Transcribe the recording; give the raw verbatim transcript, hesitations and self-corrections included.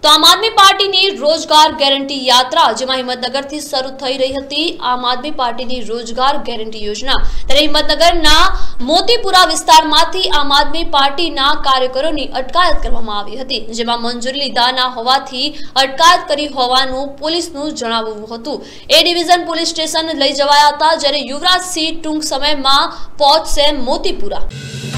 તો આમ આદમી પાર્ટીની રોજગાર ગેરંટી યાત્રા જેમાં હિંમતનગરથી શરૂ થઈ રહી હતી આમ આદમી પાર્ટીની રોજગાર ગેરંટી યોજના ત્યારે હિંમતનગરના મોતીપુરા વિસ્તારમાંથી આમ આદમી પાર્ટીના કાર્યકરોની અટકાયત કરવામાં આવી હતી જેમાં મંજૂરી લીધા ન હોવાથી અટકાયત કરી હોવાનું પોલીસનું જણાવ્યું હતું। એ ડિવિઝન પોલીસ સ્ટેશન લઈ જવાયા હતા જ્યારે યુવરાજસિંહ ટૂંક સમયમાં પહોંચશે મોતીપુરા।